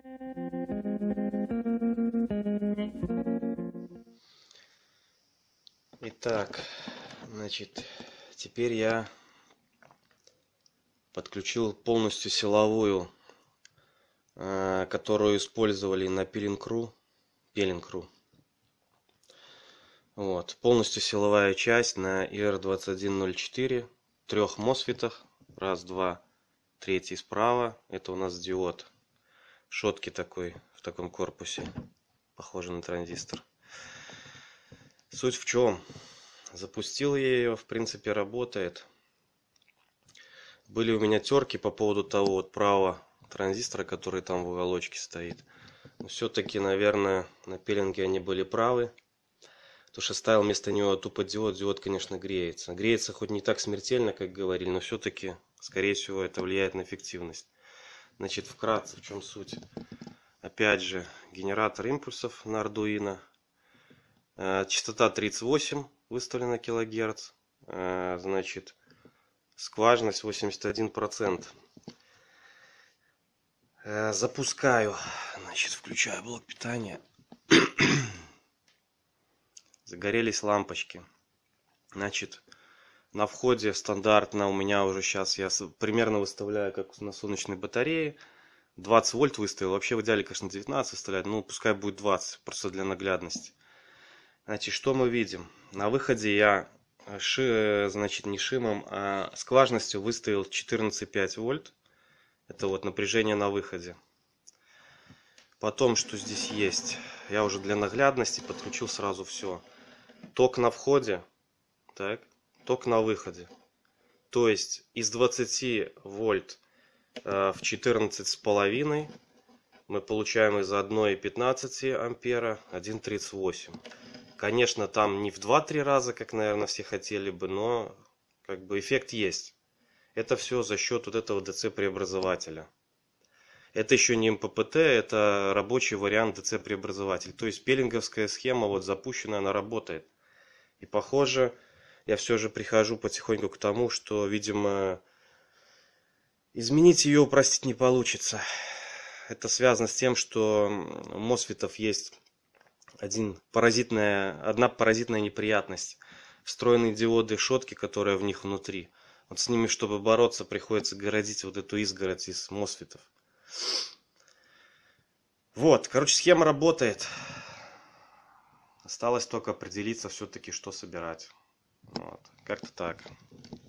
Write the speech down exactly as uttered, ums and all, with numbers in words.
Итак, значит, теперь я подключил полностью силовую, э, которую использовали на пилинг.ру. Пилинг.ру. Вот, полностью силовая часть на и эр двадцать один ноль четыре, трех мосфетах, раз, два, третий справа, это у нас диод, шотки такой, в таком корпусе, похожий на транзистор. Суть в чем? Запустил я ее, в принципе работает. Были у меня терки по поводу того вот правого транзистора, который там в уголочке стоит. Но все-таки, наверное, на пилинге они были правы. Потому что ставил вместо него тупо диод. Диод, конечно, греется. Греется хоть не так смертельно, как говорили, но все-таки, скорее всего, это влияет на эффективность. Значит, вкратце, в чем суть. Опять же, генератор импульсов на Arduino. Частота тридцать восемь выставлена килогерц. Значит, скважность восемьдесят один процент. Запускаю. Значит, включаю блок питания. Загорелись лампочки. Значит, на входе стандартно у меня уже сейчас я примерно выставляю как на солнечной батарее. двадцать вольт выставил. Вообще в идеале, конечно, девятнадцать выставлять. Ну, пускай будет двадцать, просто для наглядности. Значит, что мы видим? На выходе я, ши, значит, не шимом, а скважностью выставил четырнадцать и пять вольт. Это вот напряжение на выходе. Потом, что здесь есть? Я уже для наглядности подключил сразу все. Ток на входе, так, ток на выходе. То есть из двадцати вольт э, в четырнадцать с половиной мы получаем из одной пятнадцати ампера один тридцать восемь. Конечно, там не в два-три раза, как, наверное, все хотели бы, но как бы эффект есть. Это все за счет вот этого дэ цэ преобразователя. Это еще не эм пэ пэ тэ, это рабочий вариант дэ цэ преобразователя. То есть пеллинговская схема вот запущенная, она работает. И похоже, я все же прихожу потихоньку к тому, что, видимо, изменить ее, упростить не получится. Это связано с тем, что у мосфетов есть один паразитная, одна паразитная неприятность. Встроенные диоды шотки, которые в них внутри. Вот с ними, чтобы бороться, приходится городить вот эту изгородь из мосфетов. Вот, короче, схема работает. Осталось только определиться все-таки, что собирать. Вот, как-то так.